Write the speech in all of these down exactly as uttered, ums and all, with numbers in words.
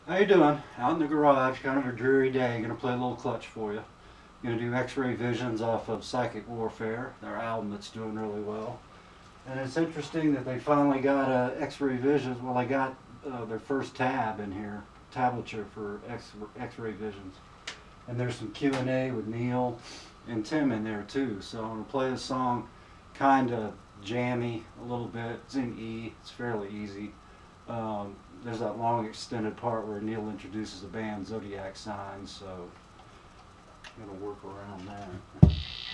How you doing? Out in the garage, kind of a dreary day. Gonna play a little clutch for you. Gonna do X-Ray Visions off of Psychic Warfare, their album that's doing really well. And it's interesting that they finally got uh, X-Ray Visions. Well, they got uh, their first tab in here, tablature for X X-Ray Visions. And there's some Q and A with Neil and Tim in there too. So I'm gonna play the song, kind of jammy a little bit. It's in E. It's fairly easy. Um, there's that long extended part where Neil introduces the band zodiac signs, so I'm going to work around that.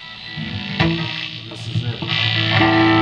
And this is it.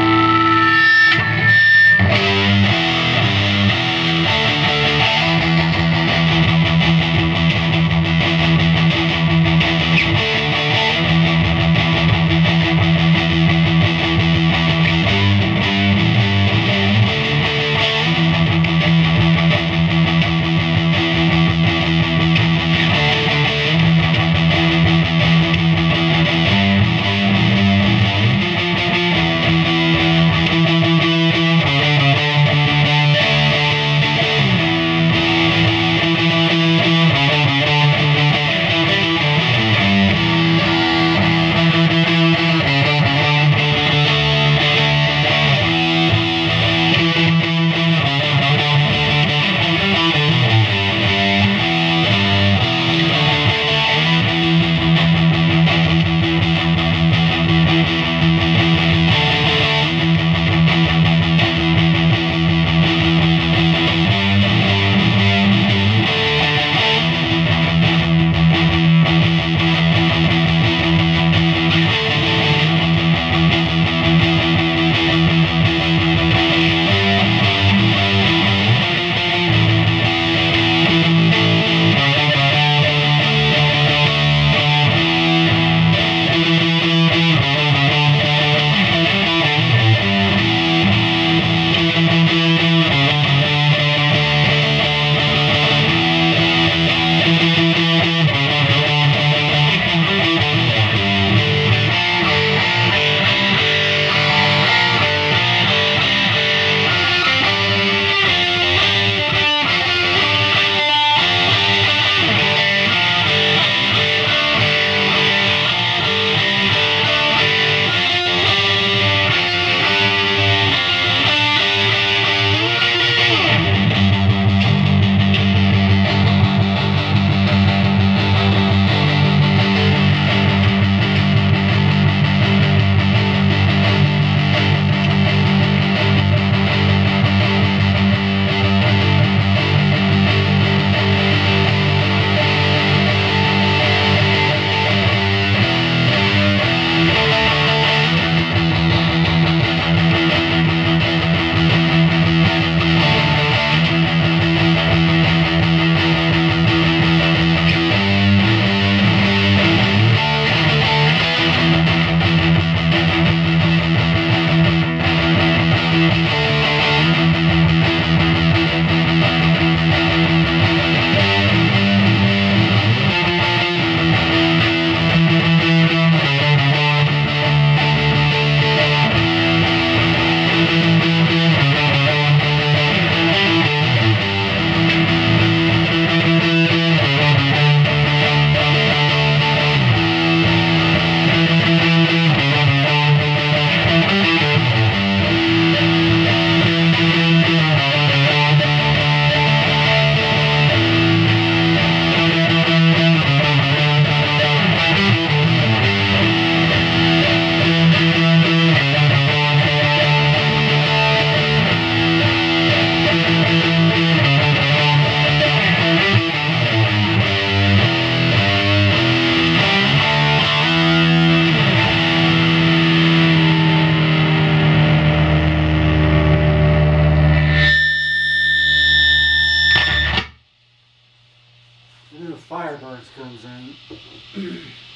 Firebirds comes in.